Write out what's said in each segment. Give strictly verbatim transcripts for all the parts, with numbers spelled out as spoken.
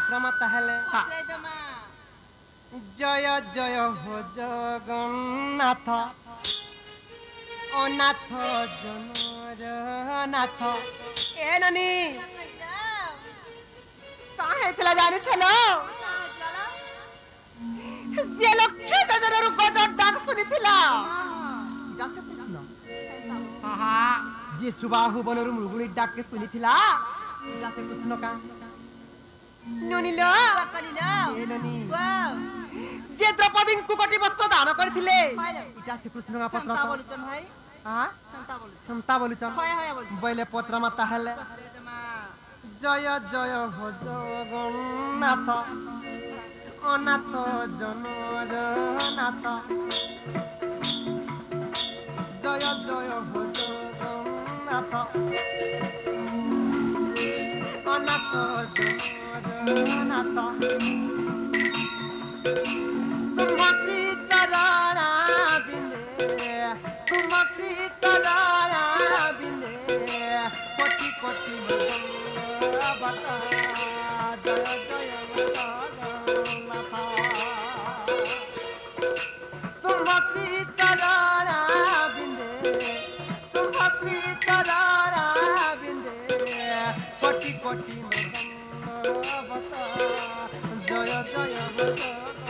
पत्रमाता हेले जय जय हो जगन्नाथ अनाथ जनर नाथ ए ननी काहे चला जाने चलो जे लक्ष्य गजर गजर डाक सुनिथिला जाके कृष्ण हाहा जे सुबाहु बनरु मृगुणी डाक के सुनिथिला जाके कृष्ण का ननिलो कलिलो ए ननी जे द्रौपदी को कोटि वस्त्र दान करथिले इटा श्री कृष्ण का पत्र संता बोलुचन भाई हां संता बोलुचन संता बोलुचन होय होय बोल बोले पत्र माता हेले जय जय हो जगन्नाथ अनाथ जनर नाथ जय जय हो जगन्नाथ अनाथ जनर नाथ तुमकी करारा बिने तुमकी करारा बिने कोटि कोटि बता जय जय जगन्नाथ तुमकी करारा बिने तुमकी करारा बिने कोटि कोटि बता जय जय बता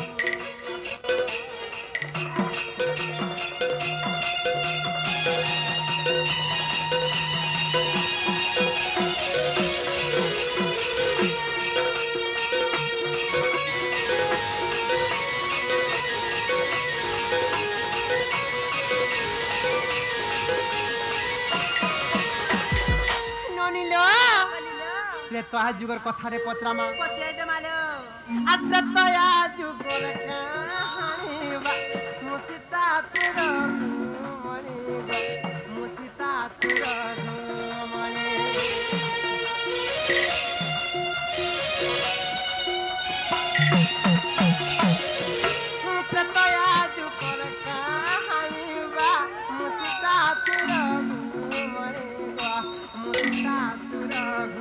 तोहा जुगर कथारे पत्रमा पत्रे जमालो आज तया जुगर कहानीबा मुसिता तुर मणिबा मुसिता तुर मणि तया जुगर कहानीबा मुसिता तुर मणिबा मुसिता तुर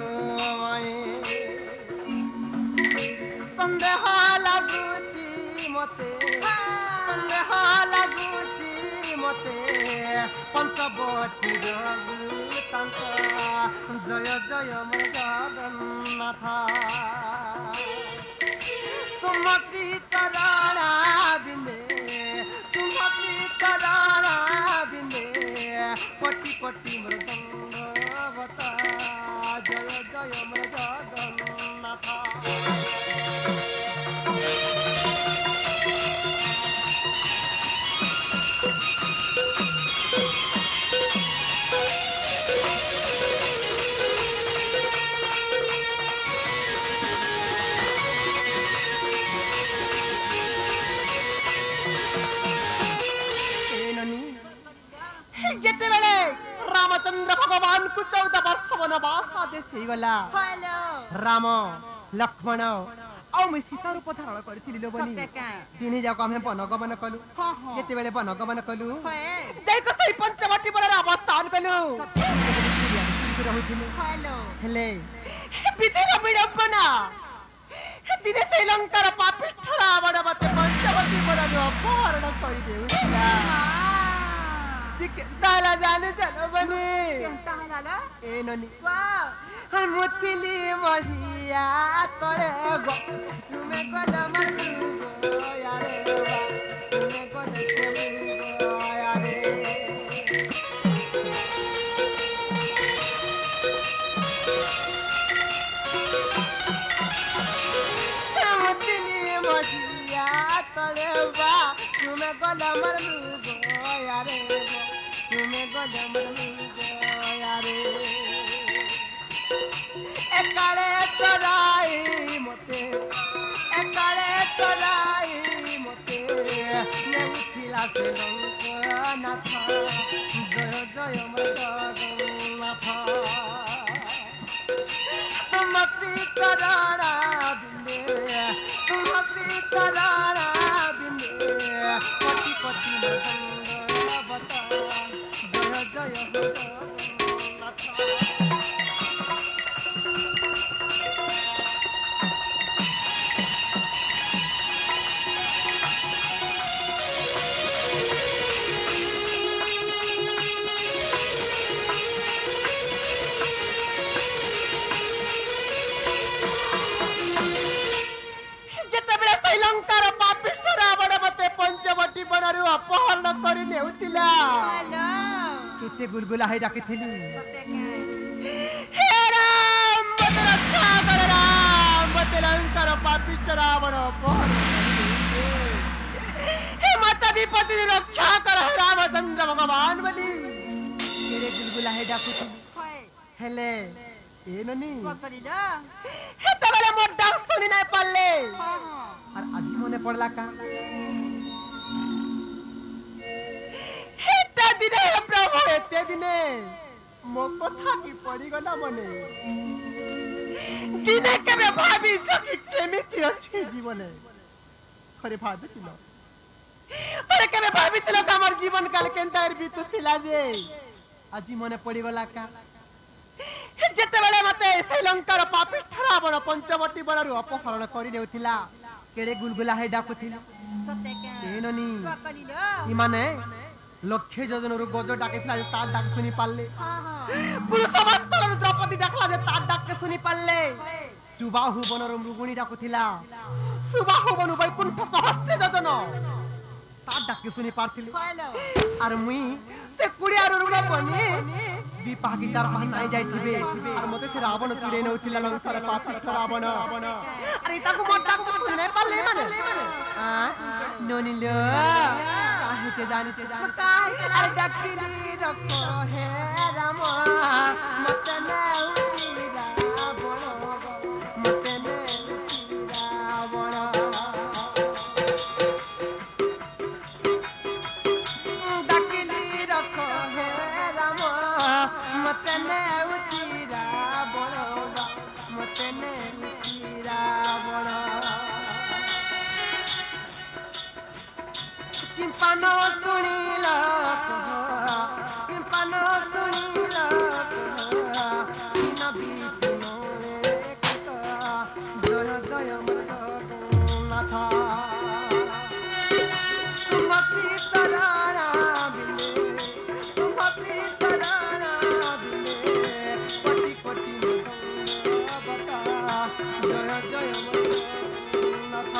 संदेह लगुची मते संदेह लगुची मते पंचवटी रघुतंत जय जय जगन्नाथ तुमकी करारा बिने तुमकी करारा बिने कोटि कोटि मृदंग बता जय जय जगन्नाथ रामचंद्र भगवान को चौदह वर्ष वनवास आदेश गला राम लक्ष्मण आ मैं सीता रूप धारण करथिली लोबनी तीन जाक हम वनगमन कलु जेते बेले वनगमन कलु देख सही पंचवटी पर अवस्थान कलु हेले विधिर विडंबना दिने श्रीलंकार पापिष्ठ रावण मते पंचवटी पर अपहरण कर देउला ताला जाने चलो बनी ताला ए ननी वाह हम मुथिली महिया करे गो तुमे गल मरु गो यारे तुमे गल गो यारे मुथिली महिया करे बा तुमे गल मरु गो यारे तुम्हें गजम यारे एकाले तराई मते एकाले तराई मते ने उठिला से लंकनाथ जय जय जगन्नाथ तुमकी करारा बिने तुमकी करारा बिने कोटि कोटि ନେଉଥିଲା କେତେ ଗୁଲଗୁଲା ହେଇ ଡାକିଥିଲି ହେ ରାମ ମତେ ରକ୍ଷା କର ରାମ ମତେ ଲଙ୍କାର ପାପିଷ୍ଠ ରାବଣ ହେ ମତେ ବିପତ୍ତି ରକ୍ଷା କର ରାମଚନ୍ଦ୍ର ଭଗବାନ ବୋଲି କେଡ଼େ ଗୁଲଗୁଲା ହେଇ ଡାକୁଥିଲି ହେଲେ ଏ ନନି ହେତେବେଳେ ମୋ ଡାକ ଶୁଣି ନାଇଁ ପାରିଲେ আর আজি মনে পড়লা কা হেতে দিনে প্রভু হেতে দিনে মো কথা কি পড়ি গলা মনে দিনে কেবে ভাবিছ কি কেমিতি আছে জীবনে আরে ভাবিছিল আরে কেবে ভাবিছিল আমার জীবন কাল কেনতার বিতুছিলা যে আজি মনে পড়ি গলা কা যেতেবেলে মতে শ্রীলঙ্কার পাপিষ্ঠ রাবণ পঞ্চবটী বনরু অপহরণ করে নেউছিলা কেড়ে গুলগুলা হয়ে ডাকুছিল ননি ইমানে লক্ষে যোজনরু গজ ডাকিছিল যে তার ডাক শুনি পারলে পুরুষবস্তরু দ্রৌপদী ডাকলা যে তার ডাককে শুনি পারলে সুবাহু বনরু মৃগুণী ডাকুছিলা সুবাহু বনু বৈকুণ্ঠ সহস্রে যোজন তার ডাককে শুনি পারছিল আর মুই সে কুড়িয়ারু রুণ বনি বিপাকি তার পাহ নাই যাইতিবে আর মতে সে রাবণ তুলে নেউছিলা লঙ্কার পাপিষ্ঠ রাবণ আরে তাকু মত ডাকু শুনি নাই পারলে মানে আ ননিল কাহিতে জানিতে জানি আরে ডাকিলি রক্ষো হে রাম মতে নেউছিলা রাবণ মতে নেউছিলা রাবণ ডাকিলি রক্ষো হে রাম মতে নেউছিলা রাবণ মতে নেউছিলা রাবণ কিম্পান শুনিল কিম্পান শুনিল নবীন জয় জয় নাথ ভক্তি তরণা বিনে ভক্তি তরণা বিনে কোটি কোটি বতা জয় জয় নাথ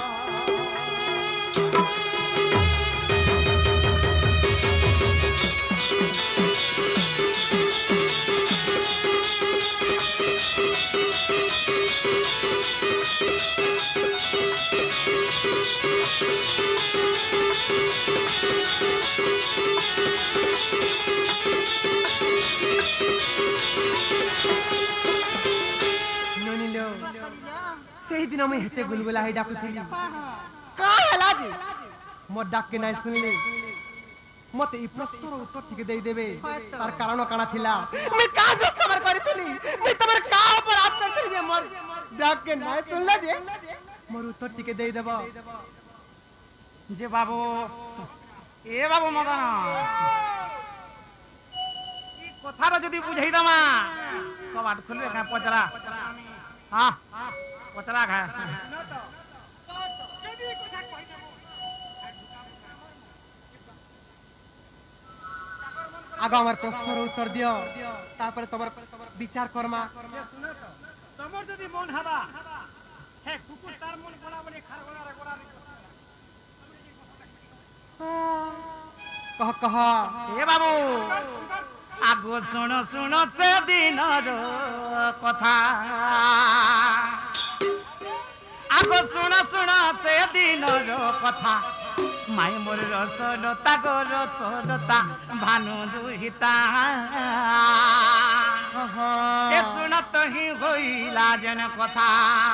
সেই দিন আমি হেতে গুলগুলা হই ডাকুছিলি কা হেলা যে মোর ডাকে নাই শুনলি মতে এই প্রশ্নর উত্তর ঠিক দেই দেবে তার কারণ কানা থিলা আমি কা দোষ তোমার করিছিলি আমি তোমার কা অপরাধ করছিলি যে মোর ডাকে নাই শুনলা যে মোর উত্তর ঠিক দেই দেব যে বাবু এ বাবু মদন এই কথাটা যদি বুঝাই দমা কবাট খুলবে খা পচরা হ্যাঁ পচরা খা আগে আমার প্রশ্নের উত্তর দিও তারপরে তোমার বিচার করমা তোমার যদি মন হাবা হে কুকুর তার মন গোলা বলে খার গোলা গোলা কহ কহ এ বাবু আগো শুনো শুনো সে দিনর কথা আগো শুনো শুনো সে দিনর কথা মাই মোর রসলতা গো রসলতা ভানু দুহিতা এ শুনত হি হইলা যেন কথা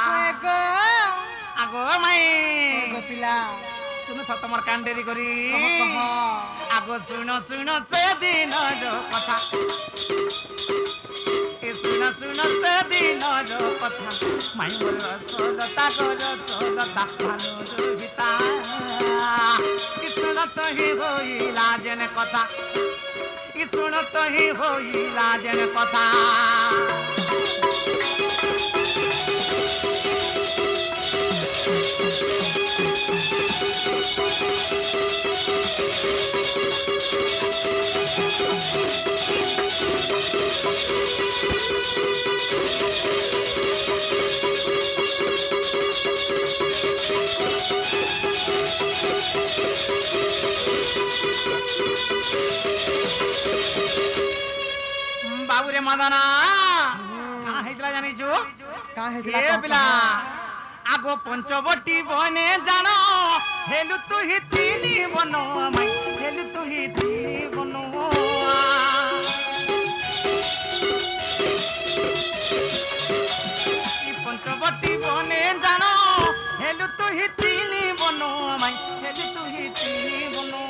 আগো মাই গোপিলা শুনো তোমার কান্ডেরি করি আগো শুনো শুনো সে দিনর কথা এ শুনো শুনো সে দিনর কথা মাই মোর রসলতা গো রসলতা ভানু দুহিতা শুনত হি হইলা যেন কথা শুনত হি হইলা যেন কথা बाबूरे मदना का हेतला जानी छु का है ए पिला आगो पंचवटी बने जानो हेलु तू ही तीनी बनो माई हेलु तू ही तीनी बनो ई पंचवटी बने जानो हेलु तू ही तीनी बनो माई हेलु तू ही तीनी बनो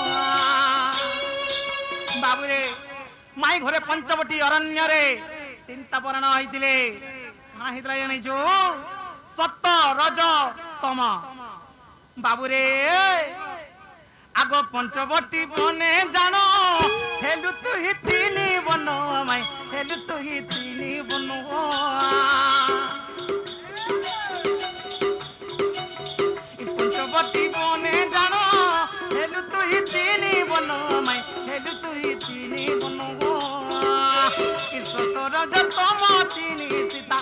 बाबूरे माई घरे पंचवटी अरण्य रे चिंता परण होइतिले का हेतला जानि छु सत्य रज तम बाबूरे आगो पंचवटी बने जानो हेलु तू ही तीनी बनो माई हेलु तू ही तीनी बनो पंचवटी बने जानो हेलु तू ही तीनी बनो माई हेलु तू ही तीनी बनो सत्य रज तम तीनी सीता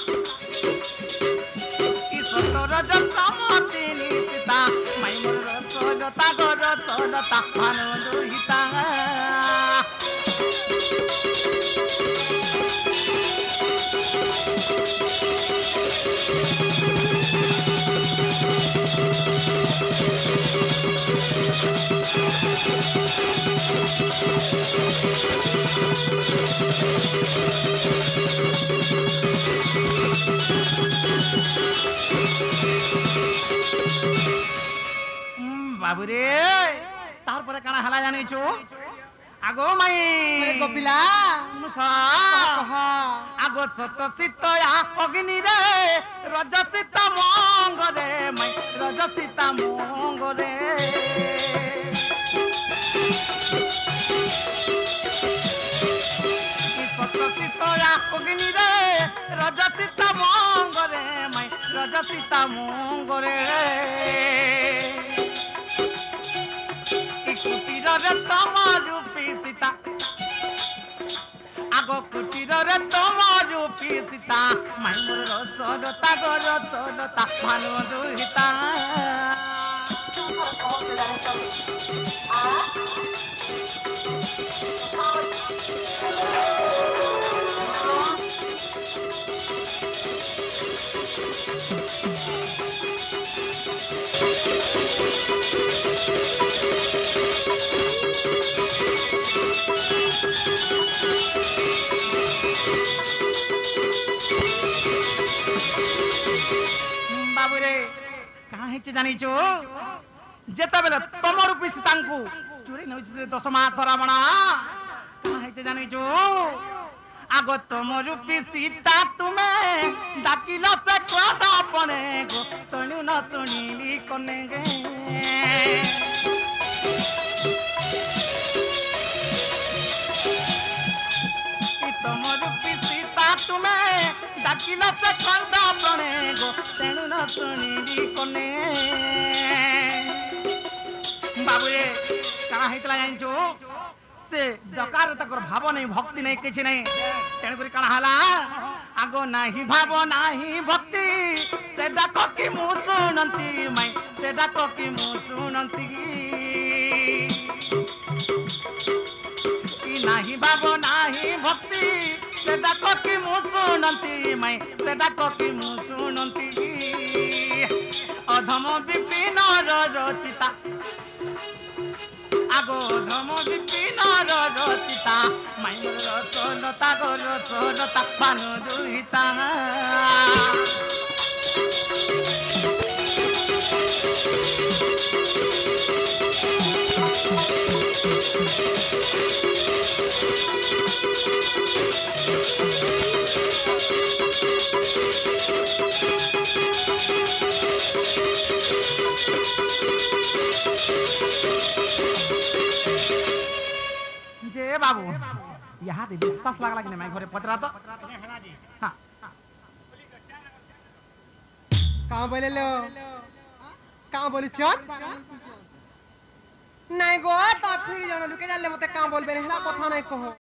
रजतमतिनी सीता माई मोर रसलता गो रसलता भानु दुहिता बाबूरे तार पर काना हला जानी छु आगो माई गोपिला मुखा आगो सत चित्त या अग्नि रे रज चित्त मंग रे माई रज चित्त मंग रे सत चित्त या अग्नि रे रज चित्त मंग रे माई रज चित्त मंग रे कुटीर रे तम रूपी सीता आगो कुटीर रे तम रूपी सीता माई मोर रसलता गो रसलता भानु दुहिता बाबूरे कहाँ हेचे जानी छु जेता बेले तम रूपी सीतांकु चोरी नउछि दश माथ रावणा कहाँ हेचे जानी छु आगो तम रूपी सीता तुमे डाकिल से क्रोध पने गो तणु न सुनिली कने गे तम रूपी सीता तुमे डाकिल से क्रोध पने गो तणु न सुनिली कने बाबूरे कहाँ हेतला जानिछु से दकार तकर भाव नहीं भक्ति नहीं किछि नहीं तेन करी काना हला आगो नाही भाव नाही भक्ति से डाक कि मु सुनंती माई से डाक कि मु सुनंती कि नाही भाव नाही भक्ति से डाक कि मु सुनंती माई से डाक कि मु सुनंती अधम विपिन रचिता आगो धम विपिन रचिता माई मोर रसलता गो रसलता भानु दुहिता जे बाबू यहाँ दे विश्वास लागला कि नहीं घरे पचरा तो हाँ कहाँ बोले लो कहाँ बोली चल नहीं गो तो फिर जानो लुके जाले मते कहाँ बोलबे हला कथा नहीं कहो